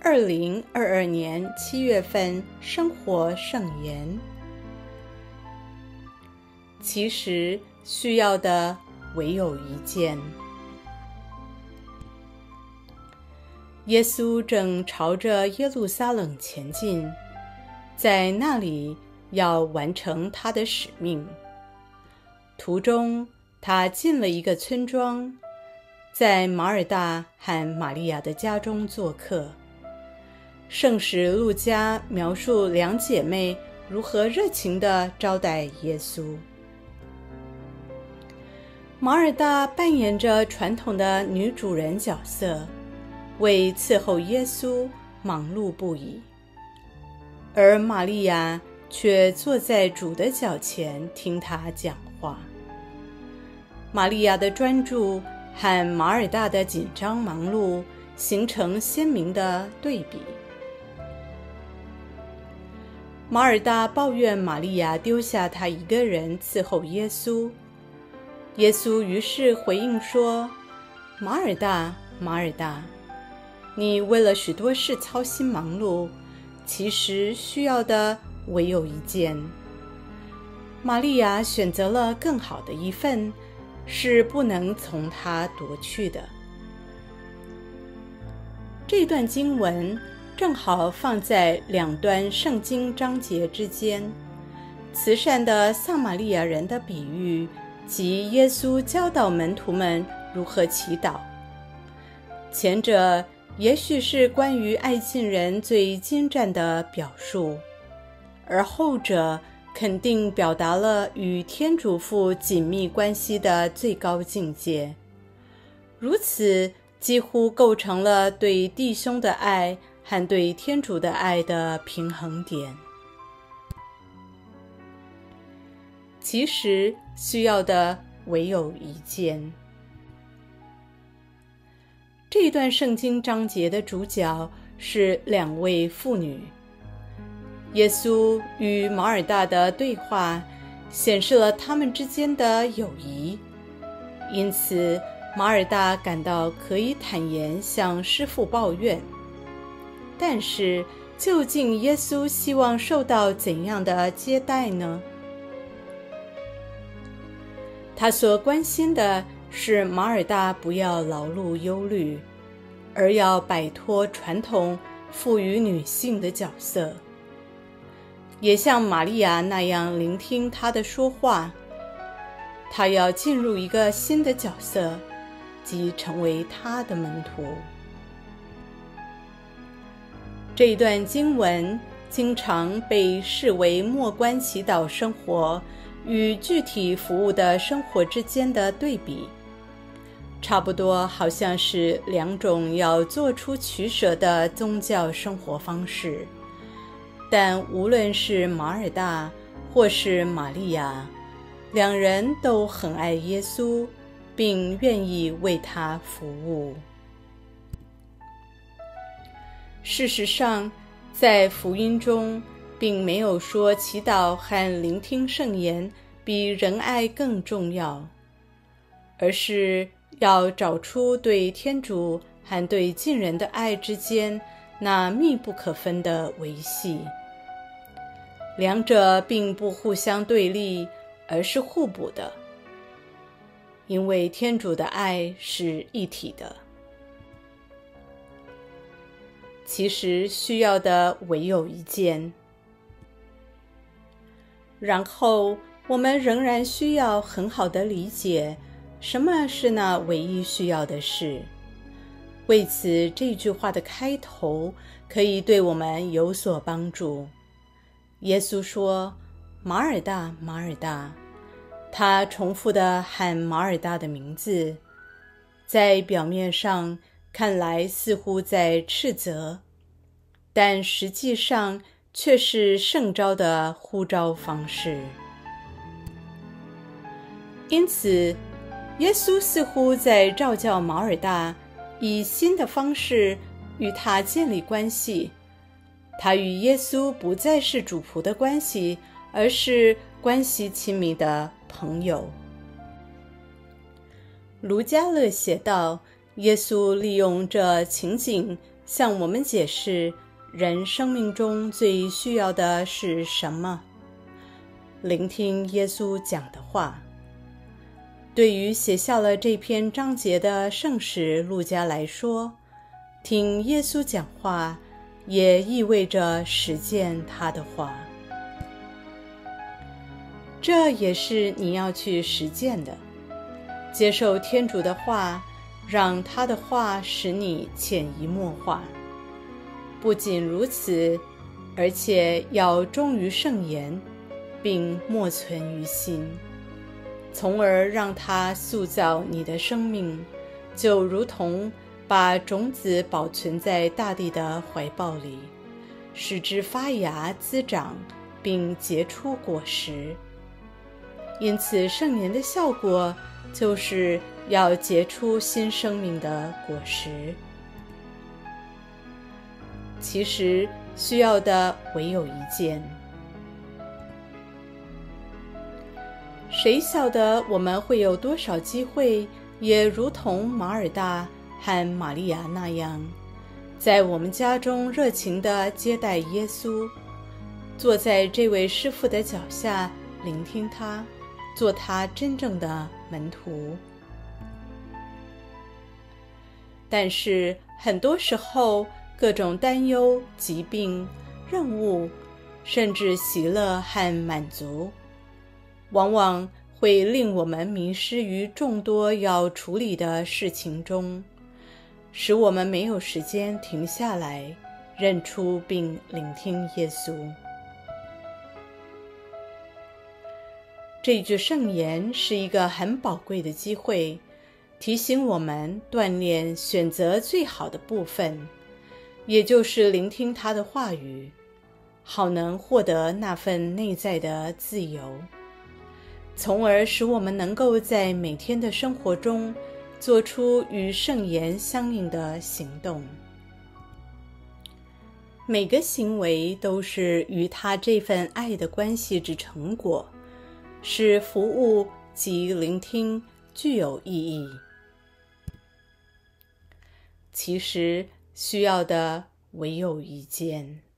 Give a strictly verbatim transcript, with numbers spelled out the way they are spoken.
二零二二年七月份生活圣言。其实需要的唯有一件。耶稣正朝着耶路撒冷前进，在那里要完成他的使命。途中，他进了一个村庄，在马尔大和玛利亚的家中做客。圣史路加描述两姐妹如何热情地招待耶稣。马尔大扮演着传统的女主人角色，为伺候耶稣忙碌不已，而玛利亚却坐在主的脚前听他讲话。玛利亚的专注和马尔大的紧张忙碌形成鲜明的对比。马尔大抱怨玛利亚丢下他一个人伺候耶稣，耶稣于是回应说：马尔大，马尔大，你为了许多事操心忙碌，其实需要的唯有一件。玛利亚选择了更好的一份，是不能从她夺去的。这段经文正好放在两段圣经章节之间，慈善的撒玛利亚人的比喻及耶稣教导门徒们如何祈祷。前者也许是关于爱敬人最精湛的表述，而后者肯定表达了与天主父紧密关系的最高境界，如此几乎构成了对弟兄的爱和对天主的爱的平衡点。其实需要的唯有一件。这段圣经章节的主角是两位妇女。耶稣与马尔大的对话显示了他们之间的友谊，因此马尔大感到可以坦言向师父抱怨。但是究竟耶稣希望受到怎样的接待呢？他所关心的是马尔大不要劳碌忧虑，而要摆脱传统赋予女性的角色，也像玛利亚那样聆听他的说话。他要进入一个新的角色，即成为他的门徒。这一段经文经常被视为默观祈祷生活与具体服务的生活之间的对比，差不多好像是两种要做出取舍的宗教生活方式。但无论是马尔大或是玛利亚，两人都很爱耶稣，并愿意为他服务。事实上，在福音中并没有说祈祷和聆听圣言比仁爱更重要，而是要找出对天主和对近人的爱之间那密不可分的维系。两者并不互相对立，而是互补的，因为天主的爱是一体的。其实需要的唯有一件。然后我们仍然需要很好地理解什么是那唯一需要的事。为此，这句话的开头可以对我们有所帮助。耶稣说：马尔大，马尔大。他重复地喊马尔大的名字，在表面上看来似乎在斥责，但实际上却是圣召的呼召方式。因此，耶稣似乎在召叫马尔大以新的方式与他建立关系。他与耶稣不再是主仆的关系，而是关系亲密的朋友。卢加勒写道， 耶稣利用这情景向我们解释人生命中最需要的是什么。聆听耶稣讲的话。对于写下了这篇章节的圣史路加来说，听耶稣讲话也意味着实践他的话。这也是你要去实践的，接受天主的话，让他的话使你潜移默化。不仅如此，而且要忠于圣言，并默存于心，从而让它塑造你的生命，就如同把种子保存在大地的怀抱里，使之发芽滋长，并结出果实。因此，圣言的效果就是要结出新生命的果实。其实需要的唯有一件。谁晓得我们会有多少机会，也如同马尔大和玛利亚那样，在我们家中热情地接待耶稣，坐在这位师父的脚下，聆听他，做他真正的门徒。但是很多时候，各种担忧、疾病、任务，甚至喜乐和满足，往往会令我们迷失于众多要处理的事情中，使我们没有时间停下来，认出并聆听耶稣。这句圣言是一个很宝贵的机会，提醒我们锻炼选择最好的部分，也就是聆听他的话语，好能获得那份内在的自由，从而使我们能够在每天的生活中做出与圣言相应的行动。每个行为都是与他这份爱的关系之成果，使服务及聆听具有意义。其实需要的唯有一件。